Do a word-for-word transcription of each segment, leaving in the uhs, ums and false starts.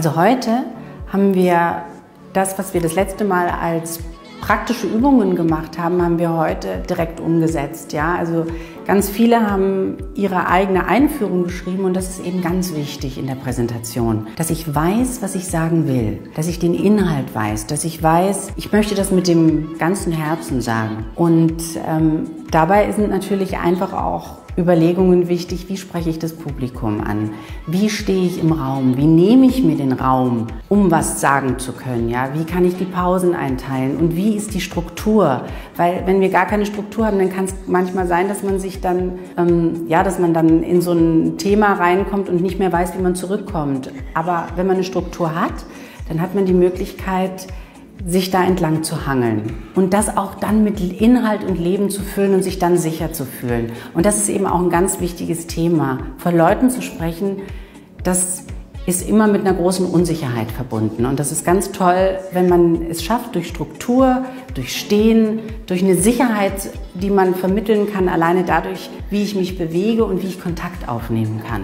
Also heute haben wir das, was wir das letzte Mal als praktische Übungen gemacht haben, haben wir heute direkt umgesetzt. Ja? Also ganz viele haben ihre eigene Einführung geschrieben und das ist eben ganz wichtig in der Präsentation. Dass ich weiß, was ich sagen will, dass ich den Inhalt weiß, dass ich weiß, ich möchte das mit dem ganzen Herzen sagen. Und ähm, dabei sind natürlich einfach auch Überlegungen wichtig, wie spreche ich das Publikum an? Wie stehe ich im Raum? Wie nehme ich mir den Raum, um was sagen zu können? Ja? Wie kann ich die Pausen einteilen? Und wie ist die Struktur? Weil wenn wir gar keine Struktur haben, dann kann es manchmal sein, dass man sich dann, ähm, ja, dass man dann in so ein Thema reinkommt und nicht mehr weiß, wie man zurückkommt. Aber wenn man eine Struktur hat, dann hat man die Möglichkeit, sich da entlang zu hangeln und das auch dann mit Inhalt und Leben zu füllen und sich dann sicher zu fühlen. Und das ist eben auch ein ganz wichtiges Thema. Vor Leuten zu sprechen, das ist immer mit einer großen Unsicherheit verbunden. Und das ist ganz toll, wenn man es schafft, durch Struktur, durch Stehen, durch eine Sicherheit, die man vermitteln kann, alleine dadurch, wie ich mich bewege und wie ich Kontakt aufnehmen kann.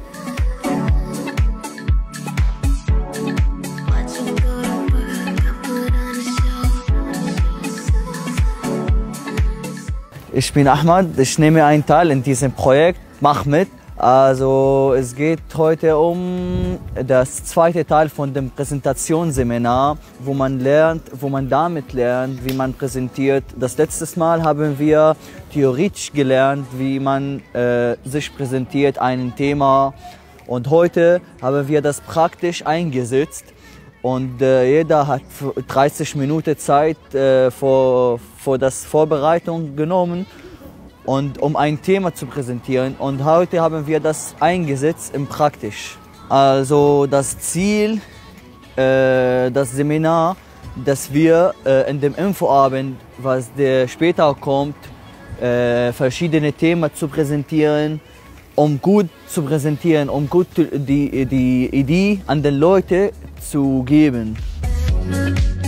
Ich bin Ahmad, ich nehme einen Teil in diesem Projekt, mach mit. Also es geht heute um das zweite Teil von dem Präsentationsseminar, wo man lernt, wo man damit lernt, wie man präsentiert. Das letzte Mal haben wir theoretisch gelernt, wie man äh, sich präsentiert, ein Thema. Und heute haben wir das praktisch eingesetzt. Und äh, jeder hat dreißig Minuten Zeit äh, für, für das Vorbereitung genommen, und, um ein Thema zu präsentieren. Und heute haben wir das eingesetzt im Praktisch. Also das Ziel, äh, das Seminar, dass wir äh, in dem Infoabend, was der später kommt, äh, verschiedene Themen zu präsentieren, um gut zu präsentieren, um gut die, die Idee an den Leute zu geben.